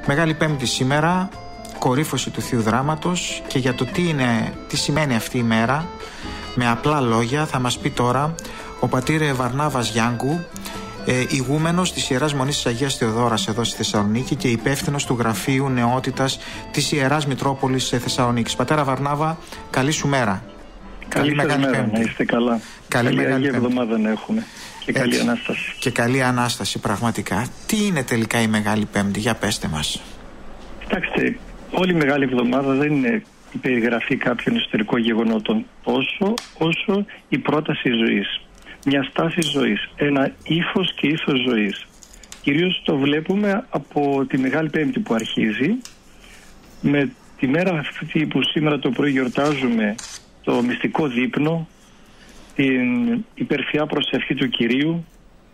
Μεγάλη Πέμπτη σήμερα, κορύφωση του Θείου Δράματος, και για το τι σημαίνει αυτή η μέρα, με απλά λόγια θα μας πει τώρα ο πατήρ Βαρνάβας Γιάνγκου, ηγούμενος της Ιεράς Μονής της Αγίας Θεοδόρας εδώ στη Θεσσαλονίκη και υπεύθυνος του Γραφείου Νεότητας της Ιεράς Μητρόπολης Θεσσαλονίκης. Πατέρα Βαρνάβα, καλή σου μέρα. Καλή Μεγάλη Πέμπτη. Να είστε καλά. Καλή Μεγάλη εβδομάδα να έχουμε. Και καλή Ανάσταση. Και καλή Ανάσταση, πραγματικά. Τι είναι τελικά η Μεγάλη Πέμπτη, για πέστε μας. Κοιτάξτε, όλη η Μεγάλη Εβδομάδα δεν είναι η περιγραφή κάποιων ιστορικών γεγονότων όσο η πρόταση ζωής. Μια στάση ζωής, ένα ύφος και ήθος ζωής. Κυρίως το βλέπουμε από τη Μεγάλη Πέμπτη που αρχίζει, με τη μέρα αυτή που σήμερα το πρωί γιορτάζουμε το μυστικό δείπνο, την υπερφιά προσευχή του Κυρίου,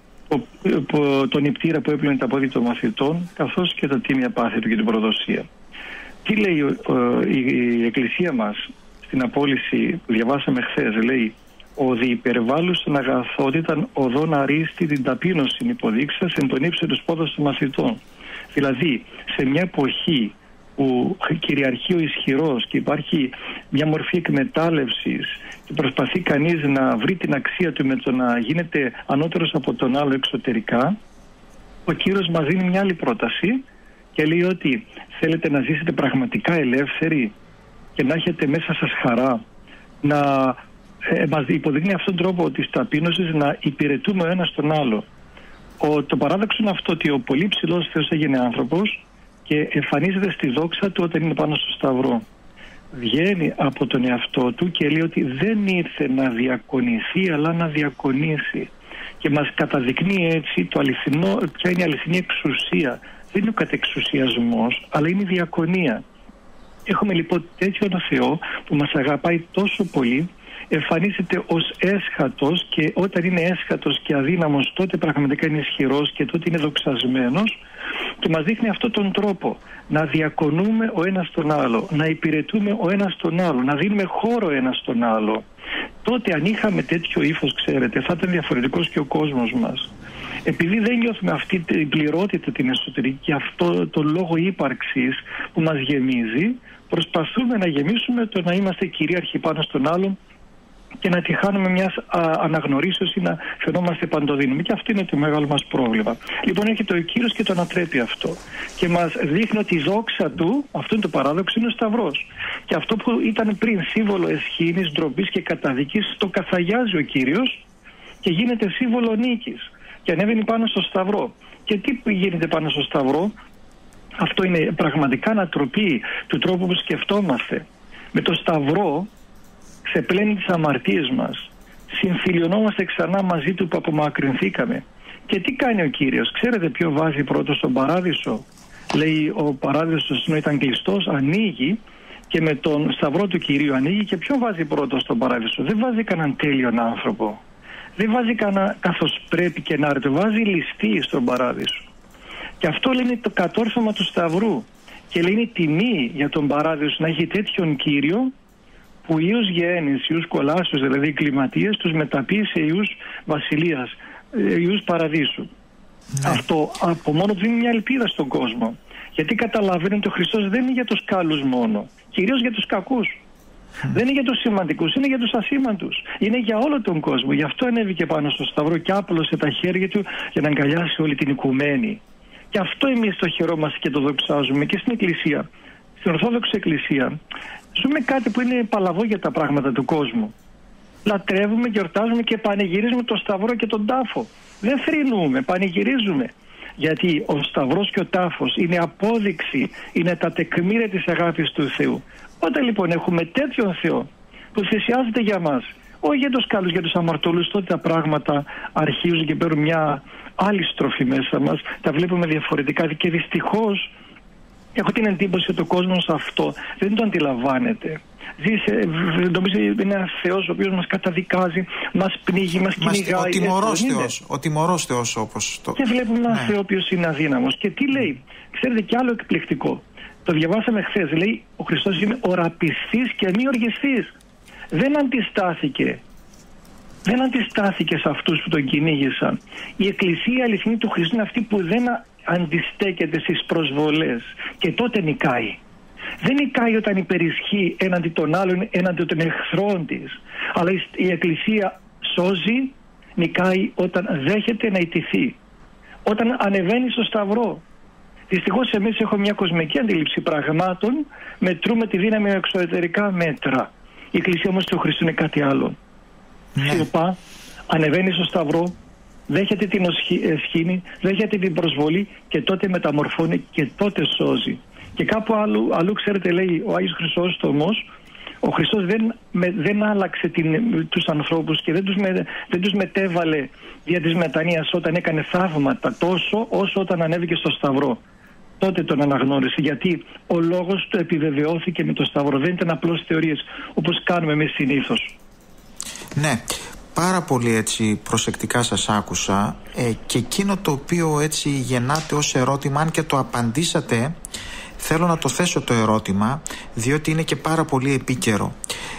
τον νηπτήρα που έπλυνε τα πόδια των μαθητών, καθώς και τα τίμια πάθη του και την προδοσία. Τι λέει η Εκκλησία μας στην απόλυση που διαβάσαμε χθες? Λέει: «Ο διυπερβάλλουσαν αγαθότηταν οδόν αρίστη την ταπείνωσιν υποδείξας εν τον ύψο τους πόδος των μαθητών». Δηλαδή, σε μια εποχή που κυριαρχεί ο ισχυρός και υπάρχει μια μορφή εκμετάλλευσης και προσπαθεί κανείς να βρει την αξία του με το να γίνεται ανώτερος από τον άλλο εξωτερικά, ο Κύριος μας δίνει μια άλλη πρόταση και λέει ότι θέλετε να ζήσετε πραγματικά ελεύθεροι και να έχετε μέσα σας χαρά, να μας υποδεικνύει αυτόν τον τρόπο της ταπείνωσης, να υπηρετούμε ο ένας τον άλλο. Το παράδοξο είναι αυτό, ότι ο πολύ ψηλός Θεός έγινε άνθρωπος και εμφανίζεται στη δόξα του όταν είναι πάνω στο Σταυρό. Βγαίνει από τον εαυτό του και λέει ότι δεν ήρθε να διακονηθεί, αλλά να διακονήσει. Και μας καταδεικνύει έτσι το αληθινό, ποια είναι η αληθινή εξουσία. Δεν είναι ο κατεξουσιασμός, αλλά είναι η διακονία. Έχουμε λοιπόν τέτοιον Θεό που μας αγαπάει τόσο πολύ, εμφανίζεται ως έσχατος, και όταν είναι έσχατος και αδύναμος τότε πραγματικά είναι ισχυρός και τότε είναι δοξασμένος, και μας δείχνει αυτόν τον τρόπο να διακονούμε ο ένας τον άλλο, να υπηρετούμε ο ένας τον άλλο, να δίνουμε χώρο ο ένας τον άλλο. Τότε αν είχαμε τέτοιο ύφος, ξέρετε, θα ήταν διαφορετικός και ο κόσμος μας. Επειδή δεν νιώθουμε αυτή την πληρότητα την εσωτερική και αυτό το λόγο ύπαρξης που μας γεμίζει, προσπαθούμε να γεμίσουμε το να είμαστε κυρίαρχοι πάνω στον άλλον και να τη χάνουμε μιας αναγνωρίσεως ή να φαινόμαστε παντοδύναμοι. Και αυτό είναι το μεγάλο μας πρόβλημα. Λοιπόν, έρχεται ο Κύριος και το ανατρέπει αυτό. Και μας δείχνει ότι η δόξα του, αυτό είναι το παράδοξο, είναι ο Σταυρός. Και αυτό που ήταν πριν σύμβολο εσχήνης, ντροπής και καταδίκης, το καθαγιάζει ο Κύριος και γίνεται σύμβολο νίκης. Και ανέβαινε πάνω στο Σταυρό. Και τι γίνεται πάνω στο Σταυρό? Αυτό είναι πραγματικά ανατροπή του τρόπου που σκεφτόμαστε. Με το Σταυρό ξεπλένει τις αμαρτίες μας. Συμφιλιωνόμαστε ξανά μαζί του που απομακρυνθήκαμε. Και τι κάνει ο Κύριος? Ξέρετε ποιο βάζει πρώτο στον παράδεισο? Λέει ο παράδεισος ενώ ήταν κλειστός, ανοίγει, και με τον Σταυρό του Κυρίου ανοίγει. Και ποιο βάζει πρώτο στον παράδεισο? Δεν βάζει κανέναν τέλειον άνθρωπο. Δεν βάζει κανένα καθώς πρέπει και να άρετο. Βάζει ληστή στον παράδεισο. Και αυτό λένε το κατόρθωμα του Σταυρού. Και λέει είναι τιμή για τον παράδεισο να έχει τέτοιον Κύριο, που ιούς γέννης, ιούς κολάσεως, δηλαδή οι κλιματίες, τους μεταποιεί σε ιούς βασιλείας, ιούς παραδείσου. Αυτό από μόνο του δίνει μια ελπίδα στον κόσμο. Γιατί καταλαβαίνουν ότι ο Χριστός δεν είναι για τους καλούς μόνο, κυρίως για τους κακούς. Δεν είναι για τους σημαντικούς, είναι για τους ασήμαντους. Είναι για όλο τον κόσμο. Γι' αυτό ανέβηκε πάνω στο Σταυρό και άπλωσε τα χέρια του για να αγκαλιάσει όλη την οικουμένη. Και αυτό εμείς το χαιρόμαστε και το δοξάζουμε και στην Εκκλησία. Στην Ορθόδοξη Εκκλησία ζούμε κάτι που είναι παλαβό για τα πράγματα του κόσμου. Λατρεύουμε, γιορτάζουμε και πανηγυρίζουμε το Σταυρό και τον τάφο. Δεν θρηνούμε, πανηγυρίζουμε. Γιατί ο Σταυρός και ο τάφος είναι απόδειξη, είναι τα τεκμήρια της αγάπης του Θεού. Όταν λοιπόν έχουμε τέτοιον Θεό που θυσιάζεται για μας, όχι για τους καλούς, για τους αμαρτωλούς, τότε τα πράγματα αρχίζουν και παίρνουν μια άλλη στροφή μέσα μας. Τα βλέπουμε διαφορετικά και δυστυχώς έχω την εντύπωση ότι ο κόσμος αυτό δεν το αντιλαμβάνεται. Νομίζω είναι ένας Θεός ο οποίος μας καταδικάζει, μας πνίγει, μας κυνηγάει. Ο τιμωρός Θεός όπως το... Και βλέπουμε έναν Θεό ο οποίος είναι αδύναμος. Και τι λέει? Ξέρετε κι άλλο εκπληκτικό. Το διαβάσαμε χθες. Λέει ο Χριστός είναι οραπιστής και μη οργιστής. Δεν αντιστάθηκε. Δεν αντιστάθηκε σε αυτούς που τον κυνήγησαν. Η Εκκλησία αληθινή του Χριστού είναι αυτή που δεν αντιστέκεται στις προσβολές και τότε νικάει. Δεν νικάει όταν υπερισχύει έναντι των άλλων, έναντι των εχθρών της. Αλλά η Εκκλησία σώζει, νικάει όταν δέχεται να ιτηθεί. Όταν ανεβαίνει στο Σταυρό. Δυστυχώς εμείς έχουμε μια κοσμική αντίληψη πραγμάτων, μετρούμε τη δύναμη με εξωτερικά μέτρα. Η Εκκλησία όμως του Χριστού είναι κάτι άλλο. Σιωπά, ανεβαίνει στο Σταυρό, δέχεται την ευχήνη, δέχεται την προσβολή και τότε μεταμορφώνει και τότε σώζει. Και κάπου αλλού ξέρετε, λέει ο Άγιος Χρυσόστομος, ο Χριστός δεν άλλαξε τους ανθρώπους και δεν τους μετέβαλε δια της μετανοίας όταν έκανε θαύματα τόσο όσο όταν ανέβηκε στο Σταυρό. Τότε τον αναγνώρισε, γιατί ο λόγος του επιβεβαιώθηκε με το Σταυρό. Δεν ήταν απλώς θεωρίες όπως κάνουμε εμείς συνήθως. Ναι, πάρα πολύ έτσι προσεκτικά σας άκουσα και εκείνο το οποίο έτσι γεννάται ως ερώτημα, αν και το απαντήσατε, θέλω να το θέσω το ερώτημα, διότι είναι και πάρα πολύ επίκαιρο.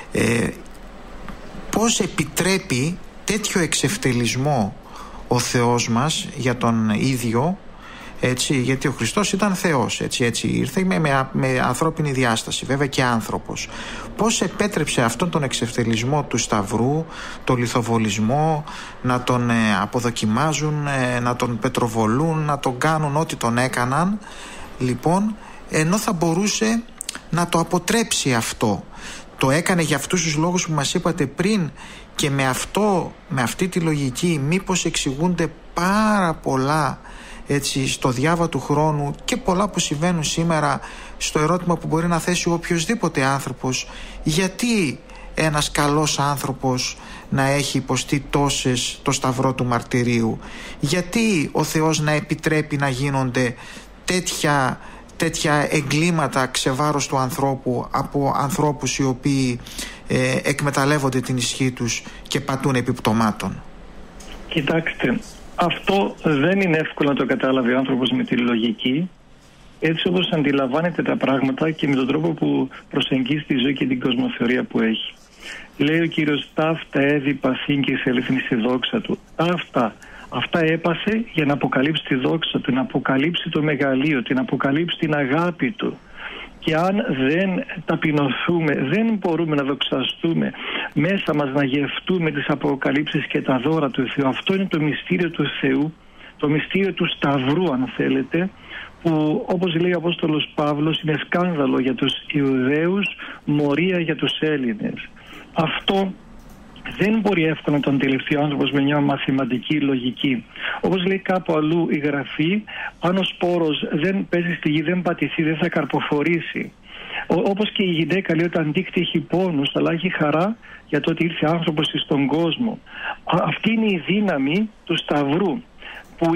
Πώς επιτρέπει τέτοιο εξευτελισμό ο Θεός μας για τον ίδιο, έτσι, γιατί ο Χριστός ήταν Θεός, έτσι ήρθε με ανθρώπινη διάσταση, βέβαια και άνθρωπος. Πώς επέτρεψε αυτόν τον εξευτελισμό του Σταυρού, το λιθοβολισμό, να τον αποδοκιμάζουν, να τον πετροβολούν, να τον κάνουν ό,τι τον έκαναν, λοιπόν, ενώ θα μπορούσε να το αποτρέψει αυτό. Το έκανε για αυτούς τους λόγους που μας είπατε πριν και με αυτή τη λογική μήπως εξηγούνται πάρα πολλά έτσι στο διάβα του χρόνου και πολλά που συμβαίνουν σήμερα στο ερώτημα που μπορεί να θέσει οποιοσδήποτε άνθρωπος, γιατί ένας καλός άνθρωπος να έχει υποστεί τόσες το σταυρό του μαρτυρίου, γιατί ο Θεός να επιτρέπει να γίνονται τέτοια εγκλήματα ξεβάρος του ανθρώπου από ανθρώπους οι οποίοι εκμεταλλεύονται την ισχύ τους και πατούν επιπτωμάτων. Κοιτάξτε, αυτό δεν είναι εύκολο να το καταλάβει ο άνθρωπος με τη λογική, έτσι όπως αντιλαμβάνεται τα πράγματα και με τον τρόπο που προσεγγίζει τη ζωή και την κοσμοθεωρία που έχει. Λέει ο Κύριος, ταύτα έδι παθήν και εισελθήν στη δόξα του. Αυτά έπαθε για να αποκαλύψει τη δόξα του, να αποκαλύψει το μεγαλείο του, να αποκαλύψει την αγάπη του. Και αν δεν ταπεινωθούμε, δεν μπορούμε να δοξαστούμε, μέσα μας να γευτούμε τις αποκαλύψεις και τα δώρα του Θεού. Αυτό είναι το μυστήριο του Θεού, το μυστήριο του Σταυρού, αν θέλετε, που όπως λέει ο Απόστολος Παύλος είναι σκάνδαλο για τους Ιουδαίους, μορία για τους Έλληνες. Αυτό δεν μπορεί εύκολα να τον αντιληφθεί ο άνθρωπος με μια μαθηματική λογική. Όπως λέει κάπου αλλού η Γραφή, αν ο σπόρος δεν παίζει στη γη, δεν πατηθεί, δεν θα καρποφορήσει. Όπως και η γυναίκα λέει, όταν δείχνει έχει πόνους, αλλά έχει χαρά για το ότι ήρθε άνθρωπος στον κόσμο. Αυτή είναι η δύναμη του Σταυρού, που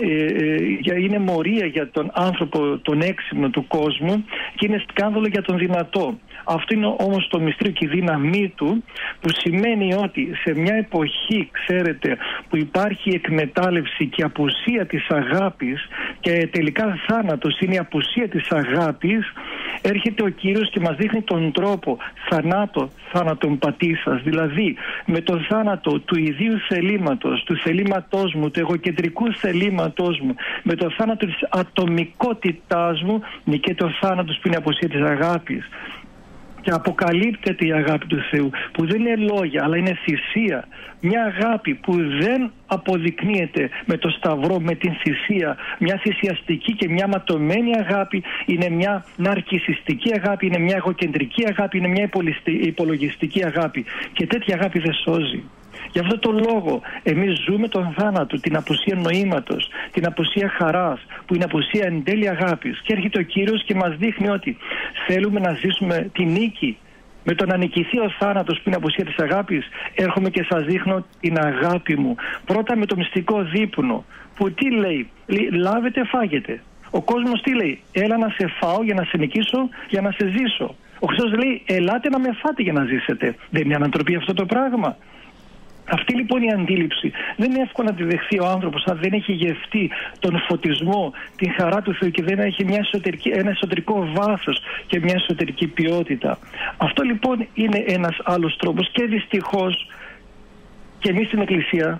είναι μορία για τον άνθρωπο, τον έξυπνο του κόσμου, και είναι σκάνδαλο για τον δυνατό. Αυτό είναι όμως το μυστήριο και η δύναμή του, που σημαίνει ότι σε μια εποχή, ξέρετε, που υπάρχει εκμετάλλευση και απουσία της αγάπης και τελικά θάνατος είναι η απουσία της αγάπης, έρχεται ο Κύριος και μας δείχνει τον τρόπο θάνατον πατήσας, δηλαδή με τον θάνατο του ιδίου θελήματος, του θελήματός μου, του εγωκεντρικού θελήματός μου, με τον θάνατο της ατομικότητάς μου, νικέται ο θάνατος που είναι απουσία της αγάπης. Και αποκαλύπτεται η αγάπη του Θεού, που δεν είναι λόγια αλλά είναι θυσία. Μια αγάπη που δεν αποδεικνύεται με το Σταυρό, με την θυσία. Μια θυσιαστική και μια ματωμένη αγάπη, είναι μια ναρκισσιστική αγάπη, είναι μια εγωκεντρική αγάπη, είναι μια υπολογιστική αγάπη. Και τέτοια αγάπη δεν σώζει. Γι' αυτό το λόγο εμείς ζούμε τον θάνατο, την απουσία νοήματος, την απουσία χαράς, που είναι απουσία εν τέλει αγάπης. Και έρχεται ο Κύριος και μας δείχνει ότι θέλουμε να ζήσουμε τη νίκη. Με το να νικηθεί ο θάνατος που είναι απουσία της αγάπης, έρχομαι και σας δείχνω την αγάπη μου. Πρώτα με το μυστικό δείπνο, που τι λέει, λάβετε φάγετε. Ο κόσμος τι λέει, έλα να σε φάω για να σε νικήσω, για να σε ζήσω. Ο Χριστός λέει, ελάτε να με φάτε για να ζήσετε. Δεν είναι ανατροπή αυτό το πράγμα? Αυτή λοιπόν η αντίληψη δεν είναι εύκολο να τη δεχθεί ο άνθρωπος αν δεν έχει γευτεί τον φωτισμό, την χαρά του Θεού και δεν έχει ένα εσωτερικό βάθος και μια εσωτερική ποιότητα. Αυτό λοιπόν είναι ένας άλλος τρόπος, και δυστυχώς και εμείς στην Εκκλησία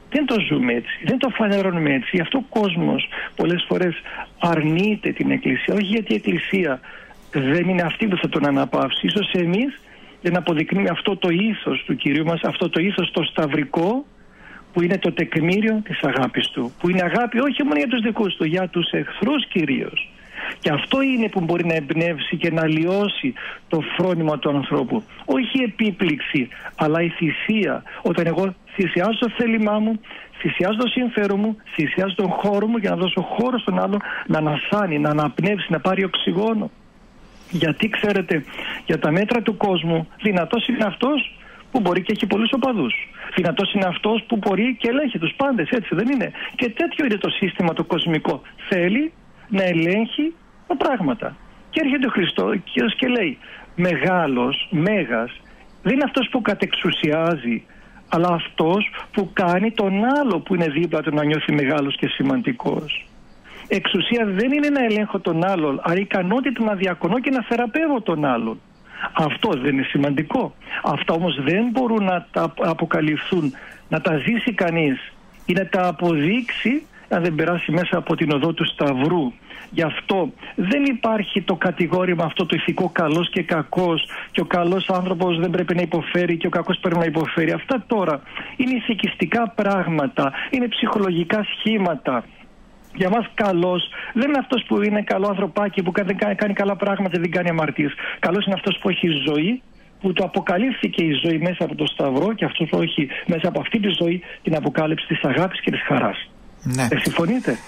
Δεν το ζούμε έτσι, δεν το φανερώνουμε έτσι. Γι' αυτό ο κόσμος πολλές φορές αρνείται την Εκκλησία. Όχι γιατί η Εκκλησία δεν είναι αυτή που θα τον αναπαύσει. Ίσως εμείς, για να αποδεικνύουμε αυτό το ήθος του Κυρίου μας, αυτό το ήθος το σταυρικό, που είναι το τεκμήριο της αγάπης του. Που είναι αγάπη όχι μόνο για τους δικούς του, για τους εχθρούς κυρίως. Και αυτό είναι που μπορεί να εμπνεύσει και να αλλοιώσει το φρόνημα του ανθρώπου. Όχι η επίπληξη, αλλά η θυσία. Όταν εγώ θυσιάζω το θέλημά μου, θυσιάζω το συμφέρον μου, θυσιάζω τον χώρο μου για να δώσω χώρο στον άλλον να ανασάνει, να αναπνεύσει, να πάρει οξυγόνο. Γιατί ξέρετε, για τα μέτρα του κόσμου, δυνατός είναι αυτός που μπορεί και έχει πολλούς οπαδούς. Δυνατός είναι αυτός που μπορεί και ελέγχει τους πάντες, έτσι δεν είναι? Και τέτοιο είναι το σύστημα το κοσμικό. Θέλει να ελέγχει τα πράγματα. Και έρχεται ο Χριστός και λέει, μεγάλος, μέγας, δεν είναι αυτός που κατεξουσιάζει, αλλά αυτός που κάνει τον άλλο που είναι δίπλα του να νιώθει μεγάλος και σημαντικός. Εξουσία δεν είναι να ελέγχω τον άλλον, αλλά η ικανότητα να διακονώ και να θεραπεύω τον άλλον. Αυτό δεν είναι σημαντικό? Αυτά όμως δεν μπορούν να τα αποκαλυφθούν, να τα ζήσει κανείς ή να τα αποδείξει αν δεν περάσει μέσα από την οδό του Σταυρού. Γι' αυτό δεν υπάρχει το κατηγόρημα αυτό το ηθικό καλός και κακός, και ο καλός άνθρωπος δεν πρέπει να υποφέρει και ο κακός πρέπει να υποφέρει. Αυτά τώρα είναι ηθικιστικά πράγματα, είναι ψυχολογικά σχήματα. Για μας καλός δεν είναι αυτός που είναι καλό ανθρωπάκι, που κάνει καλά πράγματα, δεν κάνει αμαρτίες. Καλός είναι αυτός που έχει ζωή, που του αποκαλύφθηκε η ζωή μέσα από το Σταυρό, και αυτός που έχει μέσα από αυτή τη ζωή την αποκάλυψη της αγάπης και της χαράς. Ναι. Συμφωνείτε?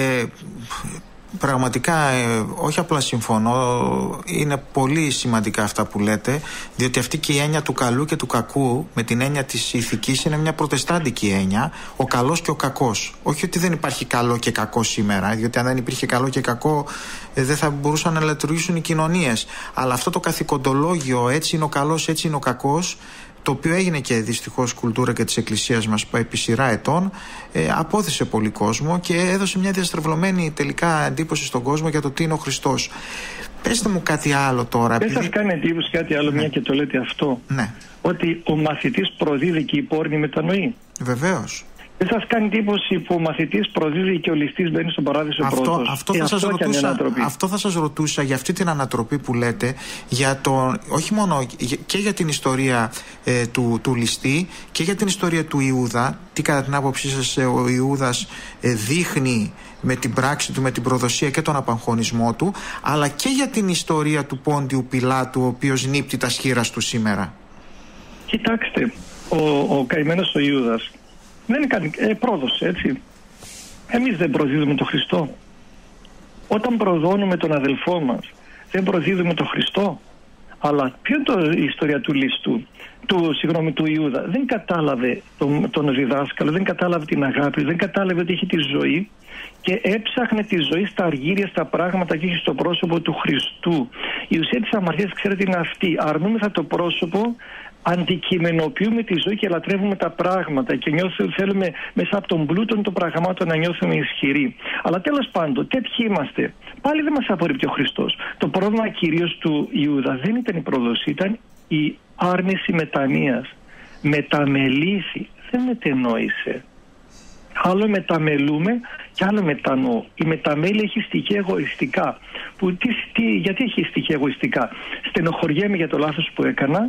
Πραγματικά όχι απλά συμφωνώ, είναι πολύ σημαντικά αυτά που λέτε, διότι αυτή και η έννοια του καλού και του κακού με την έννοια της ηθικής είναι μια προτεστάντικη έννοια, ο καλός και ο κακός. Όχι ότι δεν υπάρχει καλό και κακό σήμερα, διότι αν δεν υπήρχε καλό και κακό δεν θα μπορούσαν να λειτουργήσουν οι κοινωνίες, αλλά αυτό το καθηκοντολόγιο, έτσι είναι ο καλός, έτσι είναι ο κακός, το οποίο έγινε και δυστυχώς κουλτούρα και της Εκκλησίας μας επί σειρά ετών, απόθυσε πολύ κόσμο και έδωσε μια διαστρεβλωμένη τελικά εντύπωση στον κόσμο για το τι είναι ο Χριστός. Πέστε μου κάτι άλλο τώρα. Δεν σας κάνει εντύπωση κάτι άλλο, μια και το λέτε αυτό? Ναι. Ότι ο μαθητής προδίδει και η πόρνη μετανοεί. Βεβαίως. Δεν σας κάνει εντύπωση που ο μαθητής προδίδει και ο ληστής μπαίνει στον παράδεισο πρώτος? Αυτό θα σας ρωτούσα για αυτή την ανατροπή που λέτε, για όχι μόνο και για την ιστορία του ληστή και για την ιστορία του Ιούδα. Τι κατά την άποψή σας ο Ιούδας δείχνει με την πράξη του, με την προδοσία και τον απαγχωνισμό του, αλλά και για την ιστορία του Πόντιου Πιλάτου, ο οποίος νύπτει τα σχήρας του σήμερα? Κοιτάξτε, ο καημένος ο Ιούδας δεν κάνει πρόδωσε, έτσι. Εμείς δεν προδίδουμε τον Χριστό? Όταν προδώνουμε τον αδελφό μας, δεν προδίδουμε τον Χριστό? Αλλά ποιο είναι η ιστορία του ληστού, του Ιούδα? Δεν κατάλαβε τον διδάσκαλο, δεν κατάλαβε την αγάπη, δεν κατάλαβε ότι έχει τη ζωή και έψαχνε τη ζωή στα αργύρια, στα πράγματα και όχι στο πρόσωπο του Χριστού. Η ουσία της αμαρτίας, ξέρετε, είναι αυτή. Αρνούμεθα το πρόσωπο, αντικειμενοποιούμε τη ζωή και λατρεύουμε τα πράγματα και θέλουμε μέσα από τον πλούτο των πραγμάτων να νιώθουμε ισχυροί. Αλλά τέλος πάντων, τέτοιοι είμαστε. Πάλι δεν μας απορρίπτει ο Χριστός. Το πρόβλημα κυρίως του Ιούδα δεν ήταν η προδοσία, ήταν η άρνηση μετανοίας. Μεταμελήθη, δεν μετενόησε. Άλλο μεταμελούμε και άλλο μετανοώ. Η μεταμέλεια έχει στοιχεία εγωιστικά. Γιατί έχει στοιχεία εγωιστικά? Στενοχωριέμαι για το λάθος που έκανα,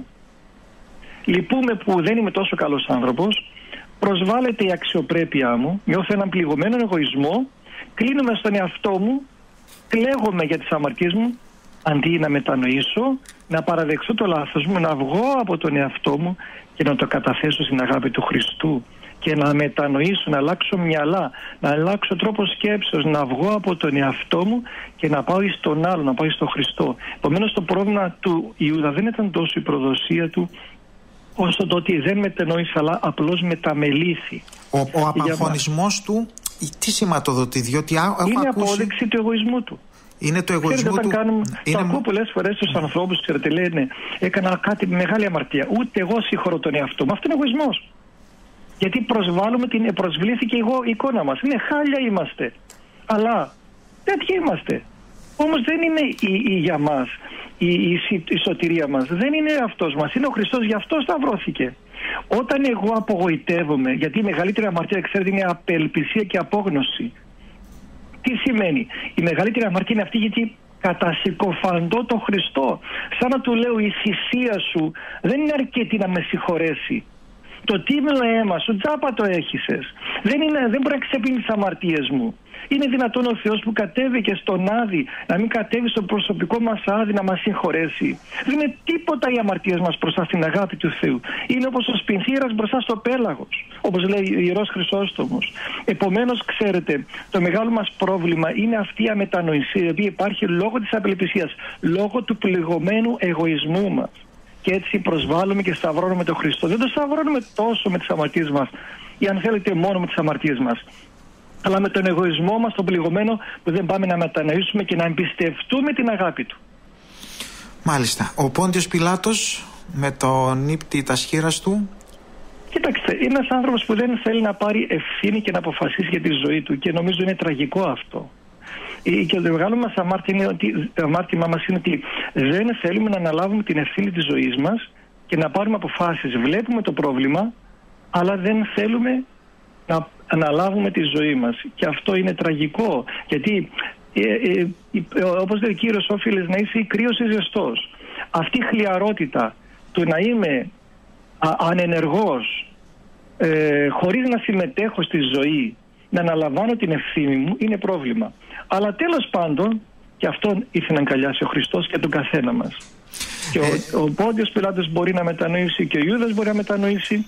λυπούμε που δεν είμαι τόσο καλός άνθρωπος, προσβάλλεται η αξιοπρέπειά μου, νιώθω έναν πληγωμένο εγωισμό, κλείνομαι στον εαυτό μου, κλαίγομαι για τις αμαρτίες μου, αντί να μετανοήσω, να παραδεχθώ το λάθος μου, να βγω από τον εαυτό μου και να το καταθέσω στην αγάπη του Χριστού και να μετανοήσω, να αλλάξω μυαλά, να αλλάξω τρόπο σκέψεως, να βγω από τον εαυτό μου και να πάω στον άλλο, να πάω στον Χριστό. Επομένως το πρόβλημα του Ιούδα δεν ήταν τόσο η προδοσία του, όσο το ότι δεν μετενόησε, αλλά απλώς μεταμελήθη. Ο απαγχωνισμός του τι σηματοδοτεί? Διότι είναι απόδειξη του εγωισμού του. Είναι το εγωισμό του. Το ακούω πολλές φορές στους ανθρώπους, ξέρετε, λένε έκανα κάτι μεγάλη αμαρτία. Ούτε εγώ συγχωρώ τον εαυτό μου. Αυτό είναι εγωισμός. Γιατί προσβλήθηκε η εικόνα μας. Είναι χάλια είμαστε. Αλλά τέτοιοι είμαστε. Όμως δεν είναι για μας. η σωτηρία μας. Δεν είναι αυτός μας, είναι ο Χριστός, γι' αυτό σταυρώθηκε. Όταν εγώ απογοητεύομαι, γιατί η μεγαλύτερη αμαρτία, ξέρετε, είναι απελπισία και απόγνωση. Τι σημαίνει? Η μεγαλύτερη αμαρτία είναι αυτή γιατί κατασυκοφαντώ τον Χριστό. Σαν να του λέω, η θυσία σου δεν είναι αρκετή να με συγχωρέσει. Το τίμιο αίμα σου τζάπα το έχησες. Δεν μπορεί να ξεπίνει τις αμαρτίες μου. Είναι δυνατόν ο Θεός που κατέβηκε στον Άδη να μην κατέβει στο προσωπικό μας Άδη να μας συγχωρέσει? Δεν είναι τίποτα οι αμαρτίες μας μπροστά στην αγάπη του Θεού. Είναι όπως ο σπινθήρας μπροστά στο πέλαγος, όπως λέει ο Ιερός Χρυσόστομος. Επομένως, ξέρετε, το μεγάλο μας πρόβλημα είναι αυτή η αμετανοησία, η οποία υπάρχει λόγω της απελπισίας, λόγω του πληγωμένου εγωισμού μας. Και έτσι προσβάλλουμε και σταυρώνουμε τον Χριστό. Δεν το σταυρώνουμε τόσο με τις αμαρτίες μας, ή αν θέλετε μόνο με τις αμαρτίες μας, αλλά με τον εγωισμό μας, τον πληγωμένο, που δεν πάμε να μετανοήσουμε και να εμπιστευτούμε την αγάπη του. Μάλιστα. Ο Πόντιος Πιλάτος με το νύπτη τα σχήρας του. Κοίταξτε, είναι ένας άνθρωπος που δεν θέλει να πάρει ευθύνη και να αποφασίσει για τη ζωή του, και νομίζω είναι τραγικό αυτό. Και το μεγάλο μας αμάρτημα μας είναι ότι δεν θέλουμε να αναλάβουμε την ευθύνη της ζωής μας και να πάρουμε αποφάσεις. Βλέπουμε το πρόβλημα, αλλά δεν θέλουμε να αναλάβουμε τη ζωή μας. Και αυτό είναι τραγικό, γιατί όπως λέει ο Κύριος, όφιλες να είσαι κρύος ή ζεστός. Αυτή η χλιαρότητα του να είμαι ανενεργός, χωρίς να συμμετέχω στη ζωή, να αναλαμβάνω την ευθύνη μου, είναι πρόβλημα. Αλλά τέλος πάντων, και αυτόν ήθελε να αγκαλιάσει ο Χριστός και τον καθένα μας. Και ο Πόντιος Πιλάτος μπορεί να μετανοήσει, και ο Ιούδας μπορεί να μετανοήσει,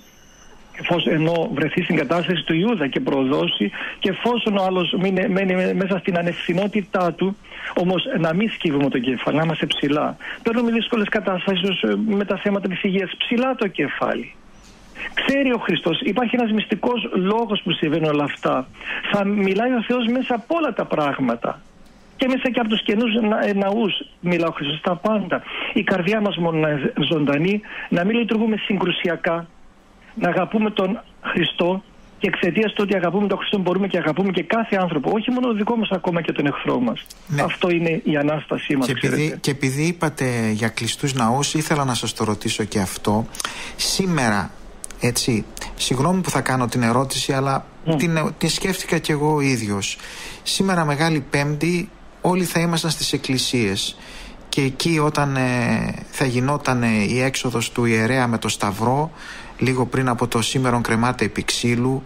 ενώ βρεθεί στην κατάσταση του Ιούδα και προδώσει, και εφόσον ο άλλος μένει μέσα στην ανευθυνότητά του, όμως να μην σκύβουμε το κεφάλι, να είμαστε ψηλά. Παίρνουμε δύσκολες κατάστασεις με τα θέματα της υγείας, ψηλά το κεφάλι. Ξέρει ο Χριστός, υπάρχει ένας μυστικός λόγος που συμβαίνουν όλα αυτά. Θα μιλάει ο Θεός μέσα από όλα τα πράγματα. Και μέσα και από τους καινούς ναούς μιλά ο Χριστός, τα πάντα. Η καρδιά μας μόνο να είναι ζωντανή, να μην λειτουργούμε συγκρουσιακά, να αγαπούμε τον Χριστό, και εξαιτίας του ότι αγαπούμε τον Χριστό μπορούμε και αγαπούμε και κάθε άνθρωπο, όχι μόνο το δικό μας, ακόμα και τον εχθρό μας. Ναι. Αυτό είναι η Ανάστασή μας. Και επειδή είπατε για κλειστούς ναούς, ήθελα να σας το ρωτήσω και αυτό. Σήμερα, έτσι, συγγνώμη που θα κάνω την ερώτηση, αλλά την σκέφτηκα κι εγώ ο ίδιος. Σήμερα Μεγάλη Πέμπτη όλοι θα ήμασταν στις εκκλησίες, και εκεί όταν θα γινόταν η έξοδος του ιερέα με το σταυρό, λίγο πριν από το σήμερον κρεμάται επί ξύλου,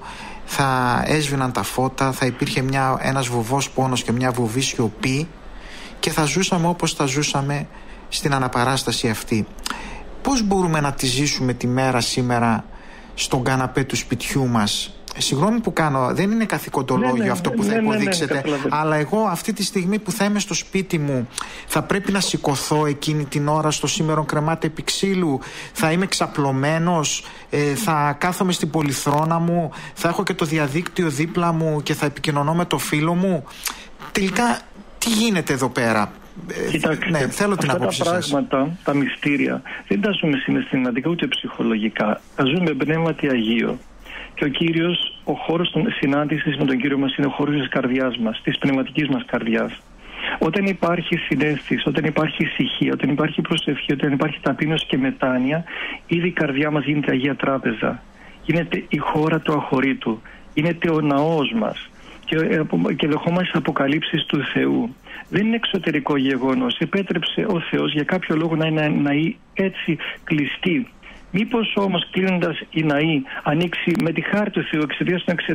θα έσβηναν τα φώτα, θα υπήρχε ένας βουβός πόνος και μια βουβή σιωπή, και θα ζούσαμε όπως θα ζούσαμε στην Αναπαράσταση αυτή. Πώς μπορούμε να τη ζήσουμε τη μέρα σήμερα στον καναπέ του σπιτιού μας? Συγγνώμη που κάνω, δεν είναι καθηκοντολόγιο αυτό που θα υποδείξετε, αλλά εγώ αυτή τη στιγμή που θα είμαι στο σπίτι μου, θα πρέπει να σηκωθώ εκείνη την ώρα στο σήμερον κρεμάται επί ξύλου? Θα είμαι ξαπλωμένος? Θα κάθομαι στην πολυθρόνα μου? Θα έχω και το διαδίκτυο δίπλα μου και θα επικοινωνώ με το φίλο μου? Τελικά τι γίνεται εδώ πέρα? Κοιτάξτε, θέλω την αυτά τα πράγματα, τα μυστήρια, δεν τα ζούμε συναισθηματικά ούτε ψυχολογικά. Τα ζούμε με πνεύματι Αγίο. Και ο Κύριος, ο χώρος των συνάντησης με τον Κύριο μας είναι ο χώρος της καρδιάς μας, της πνευματικής μας καρδιάς. Όταν υπάρχει συναίσθηση, όταν υπάρχει ησυχία, όταν υπάρχει προσευχή, όταν υπάρχει ταπείνωση και μετάνοια, ήδη η καρδιά μας γίνεται Αγία Τράπεζα. Γίνεται η χώρα του αχωρήτου. Γίνεται ο ναός μας. Και δεχόμαστε αποκαλύψεις του Θεού. Δεν είναι εξωτερικό γεγονός. Επέτρεψε ο Θεός για κάποιο λόγο να είναι ναοί έτσι κλειστοί. Μήπως όμως κλείνοντας η ναή ανοίξει με τη χάρη του Θεού, εξαιτίας των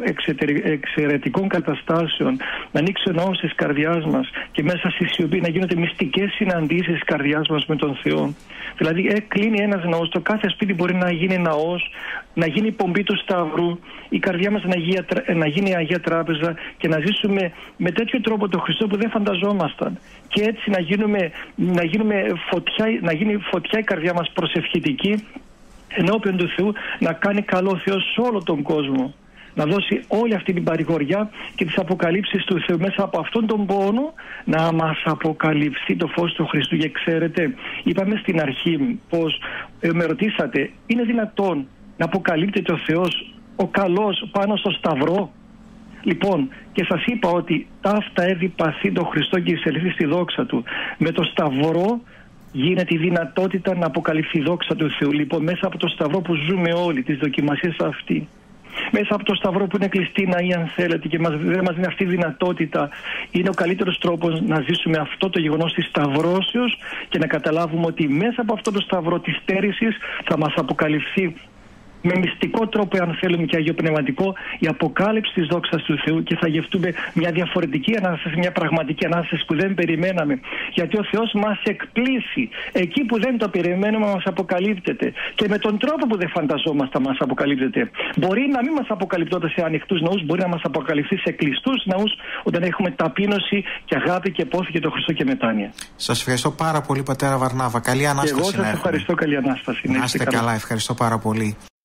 εξαιρετικών καταστάσεων, να ανοίξει ο ναός της καρδιάς μας και μέσα στη σιωπή να γίνονται μυστικές συναντήσεις της καρδιάς μας με τον Θεό. Δηλαδή κλείνει ένας ναός, το κάθε σπίτι μπορεί να γίνει ναός, να γίνει η πομπή του Σταυρού, η καρδιά μας να γίνει Αγία Τράπεζα και να ζήσουμε με τέτοιο τρόπο τον Χριστό που δεν φανταζόμασταν. Και έτσι να γίνει φωτιά η καρδιά μας προσευχητική ενώπιον του Θεού, να κάνει καλό ο Θεός σε όλο τον κόσμο. Να δώσει όλη αυτή την παρηγοριά και τις αποκαλύψεις του Θεού. Μέσα από αυτόν τον πόνο να μας αποκαλυφθεί το φως του Χριστού. Και ξέρετε, είπαμε στην αρχή πως με ρωτήσατε, είναι δυνατόν να αποκαλύπτεται ο Θεός ο καλός πάνω στο Σταυρό? Λοιπόν, και σας είπα ότι ταύτα έδι παθή τον Χριστό και εισελθεί στη δόξα του. Με το Σταυρό γίνεται η δυνατότητα να αποκαλυφθεί η δόξα του Θεού. Λοιπόν, μέσα από το Σταυρό που ζούμε όλοι, τις δοκιμασίες αυτή, μέσα από το Σταυρό που είναι κλειστή ναή, αν θέλετε, και δεν μας δίνει αυτή τη δυνατότητα, είναι ο καλύτερος τρόπος να ζήσουμε αυτό το γεγονός της σταυρώσεως και να καταλάβουμε ότι μέσα από αυτό το Σταυρό της στέρησης θα μας αποκαλυφθεί με μυστικό τρόπο, αν θέλουμε, και αγιοπνευματικό, η αποκάλυψη της δόξας του Θεού, και θα γευτούμε μια διαφορετική Ανάσταση, μια πραγματική Ανάσταση που δεν περιμέναμε. Γιατί ο Θεός μας εκπλήσει. Εκεί που δεν το περιμένουμε μας αποκαλύπτεται. Και με τον τρόπο που δεν φανταζόμαστε μας αποκαλύπτεται. Μπορεί να μην μας αποκαλυπτόταν σε ανοιχτούς ναούς, μπορεί να μας αποκαλυφθεί σε κλειστούς ναούς, όταν έχουμε ταπείνωση και αγάπη και πόθη και το Χριστό και μετάνοια. Σας ευχαριστώ πάρα πολύ, πατέρα Βαρνάβα. Καλή Ανάσταση. Και εγώ σας ευχαριστώ. Καλή Ανάσταση. Να είστε καλά, ευχαριστώ πάρα πολύ.